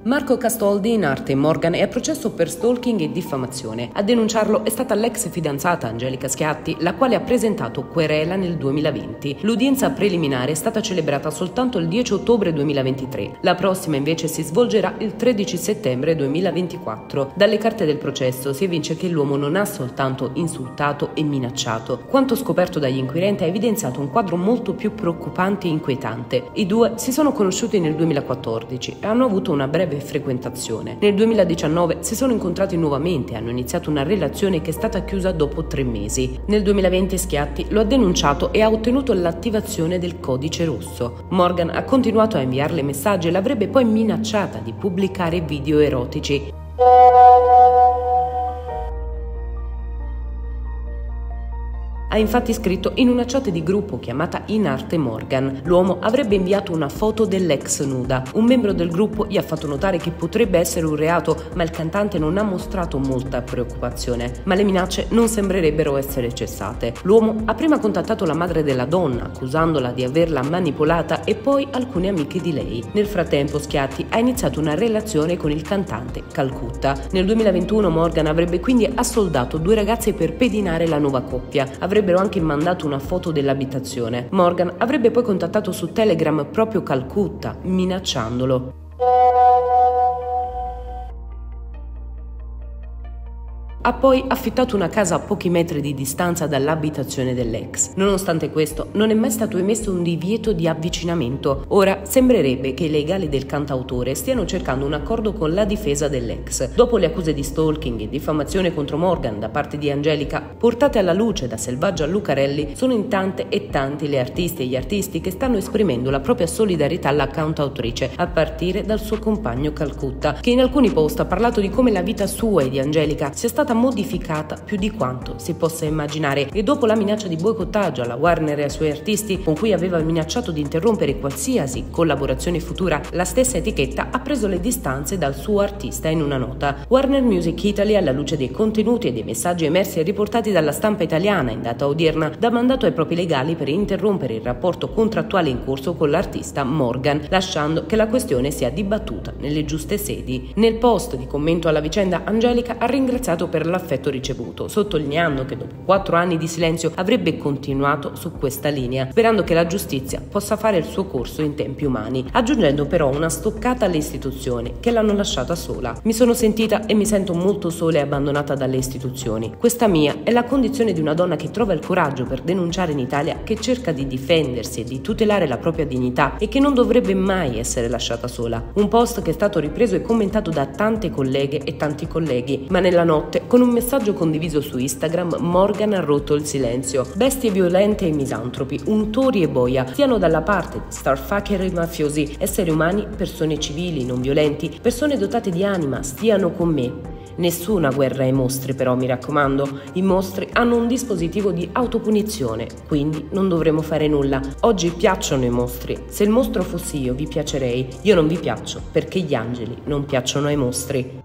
Marco Castoldi, in arte Morgan, è a processo per stalking e diffamazione. A denunciarlo è stata l'ex fidanzata Angelica Schiatti, la quale ha presentato querela nel 2020. L'udienza preliminare è stata celebrata soltanto il 10 ottobre 2023. La prossima invece si svolgerà il 13 settembre 2024. Dalle carte del processo si evince che l'uomo non ha soltanto insultato e minacciato. Quanto scoperto dagli inquirenti ha evidenziato un quadro molto più preoccupante e inquietante. I due si sono conosciuti nel 2014 e hanno avuto una breve frequentazione. Nel 2019 si sono incontrati nuovamente e hanno iniziato una relazione che è stata chiusa dopo 3 mesi. Nel 2020 Schiatti lo ha denunciato e ha ottenuto l'attivazione del codice rosso. Morgan ha continuato a inviarle messaggi e l'avrebbe poi minacciata di pubblicare video erotici. Ha infatti scritto in una chat di gruppo chiamata In Arte Morgan. L'uomo avrebbe inviato una foto dell'ex nuda. Un membro del gruppo gli ha fatto notare che potrebbe essere un reato, ma il cantante non ha mostrato molta preoccupazione. Ma le minacce non sembrerebbero essere cessate. L'uomo ha prima contattato la madre della donna, accusandola di averla manipolata, e poi alcune amiche di lei. Nel frattempo Schiatti ha iniziato una relazione con il cantante Calcutta. Nel 2021 Morgan avrebbe quindi assoldato 2 ragazze per pedinare la nuova coppia. Avrebbero anche mandato una foto dell'abitazione. Morgan avrebbe poi contattato su Telegram proprio Calcutta, minacciandolo. Ha poi affittato una casa a pochi metri di distanza dall'abitazione dell'ex. Nonostante questo, non è mai stato emesso un divieto di avvicinamento. Ora sembrerebbe che i legali del cantautore stiano cercando un accordo con la difesa dell'ex. Dopo le accuse di stalking e diffamazione contro Morgan da parte di Angelica, portate alla luce da Selvaggia Lucarelli, sono in tante e tanti le artiste e gli artisti che stanno esprimendo la propria solidarietà alla cantautrice, a partire dal suo compagno Calcutta, che in alcuni post ha parlato di come la vita sua e di Angelica sia stata modificata più di quanto si possa immaginare, e dopo la minaccia di boicottaggio alla Warner e ai suoi artisti, con cui aveva minacciato di interrompere qualsiasi collaborazione futura, la stessa etichetta ha preso le distanze dal suo artista in una nota. Warner Music Italy, alla luce dei contenuti e dei messaggi emersi e riportati dalla stampa italiana in data odierna, dà mandato ai propri legali per interrompere il rapporto contrattuale in corso con l'artista Morgan, lasciando che la questione sia dibattuta nelle giuste sedi. Nel post di commento alla vicenda, Angelica ha ringraziato per l'affetto ricevuto, sottolineando che dopo 4 anni di silenzio avrebbe continuato su questa linea, sperando che la giustizia possa fare il suo corso in tempi umani, aggiungendo però una stoccata alle istituzioni che l'hanno lasciata sola. Mi sono sentita e mi sento molto sola e abbandonata dalle istituzioni. Questa mia è la condizione di una donna che trova il coraggio per denunciare in Italia, che cerca di difendersi e di tutelare la propria dignità e che non dovrebbe mai essere lasciata sola. Un post che è stato ripreso e commentato da tante colleghe e tanti colleghi, ma nella notte, con un messaggio condiviso su Instagram, Morgan ha rotto il silenzio. Bestie violente e misantropi, untori e boia, stiano dalla parte di starfucker e mafiosi, esseri umani, persone civili, non violenti, persone dotate di anima, stiano con me. Nessuna guerra ai mostri però, mi raccomando. I mostri hanno un dispositivo di autopunizione, quindi non dovremo fare nulla. Oggi piacciono i mostri. Se il mostro fossi io vi piacerei. Io non vi piaccio perché gli angeli non piacciono ai mostri.